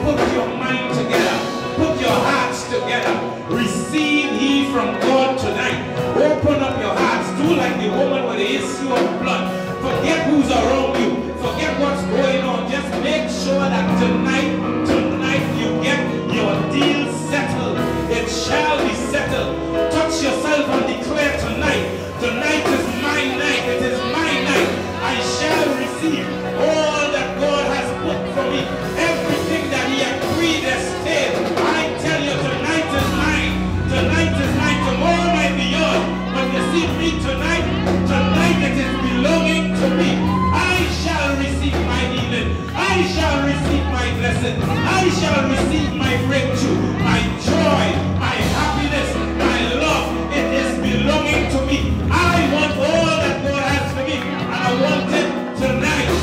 put your mind together. Put your hearts together. Receive ye from God tonight. Open up your hearts. Do like the woman with the issue of blood. Forget who's around you. Forget what's going on. Just make sure that tonight you get your deal settled. It shall be settled. Touch yourself and declare tonight. Tonight is my night. It is my night. I shall receive all that God has put for me. Everything that He had predestined. I tell you, tonight is mine. Tonight is mine. Tomorrow might be yours. But you see me tonight it is belonging to me. I shall receive my healing. I shall receive my blessing. I shall receive my breakthrough, my joy, my happiness, my love. It is belonging to me. I want all that God has for me, and I want it tonight.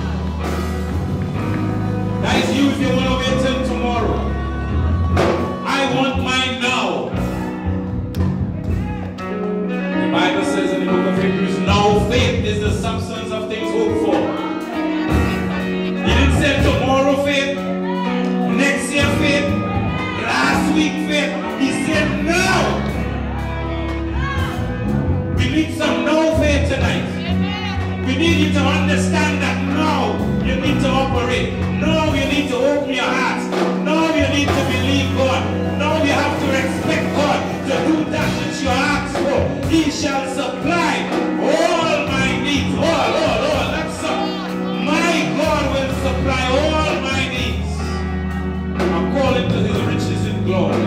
That is you if you want to wait till tomorrow. I want mine now. The Bible says in the book of Hebrews, now faith is the substance of things hoped for. He didn't say tomorrow faith, next year faith, last week faith. He said now. We need some now faith tonight. We need you to understand that now you need to operate. Now you need to open your hearts. Now you need to believe God. Now you have to expect God to do that which you ask for. He shall supply all my needs. All. That's all. My God will supply all my needs. According to His riches in glory.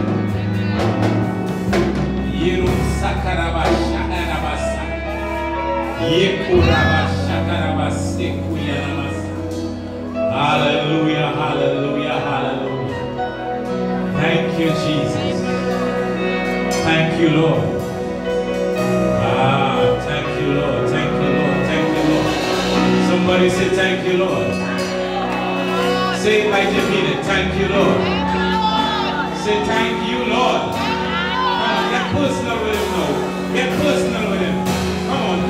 Hallelujah, hallelujah, hallelujah. Thank you, Jesus. Thank you, Lord. Thank you, Lord. Thank you, Lord. Thank you, Lord. Somebody say thank you, Lord. Say it like you mean it. Thank you, Lord. Say thank you, Lord. Come on, get personal with Him now. Get personal with Him. Come on.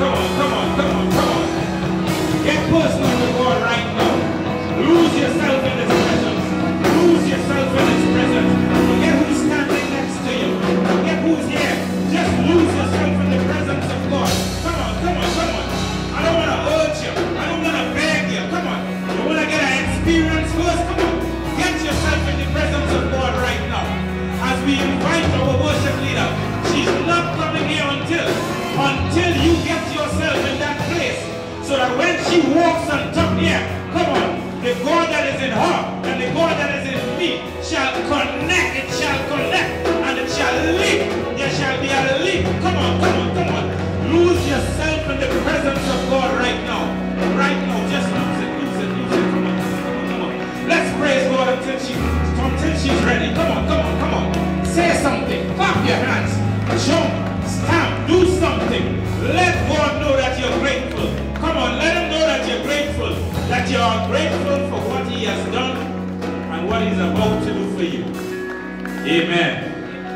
Get personal with God right now. Lose yourself in His presence. Lose yourself in His presence. Forget who's standing next to you. Forget who's here. Just lose yourself in the presence of God. Come on. I don't want to urge you. I don't want to beg you. Come on. You want to get an experience first? Come on. Get yourself in the presence of God right now. As we invite our worship leader, she's not coming here until you get yourself in that place. So that when she walks on top here, come on, the God that is in her and the God that is in me shall connect. It shall connect and it shall link. There shall be a link. Come on. Lose yourself in the presence of God right now. Right now. Just lose it. Come on. Let's praise God until she's ready. Come on. Say something. Clap your hands. Jump. Stamp. Do something. Let God know that you're grateful. Come on. Let Him know that you're grateful. That you are grateful for what He has done and what He's about to do for you. Amen.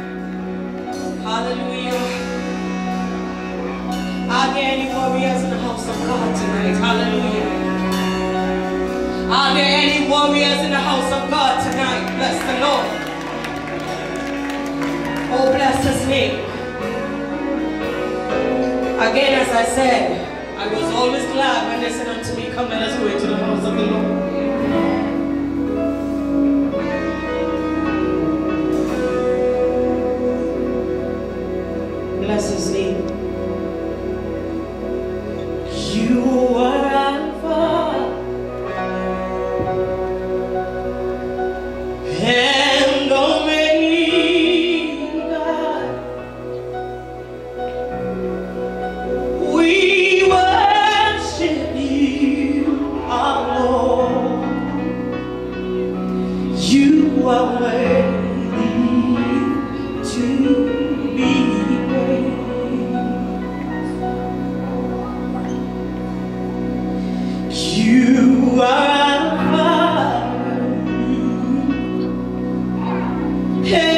Hallelujah. Are there any warriors in the house of God tonight? Hallelujah. Are there any warriors in the house of God tonight? Bless the Lord. Oh, bless His name. Again, as I said, I was always glad when they said unto me, come let us go into the house of the Lord. Bless His name. You are Alpha and Omega. We worship You, our Lord. You are worthy to be praised. You are Alpha.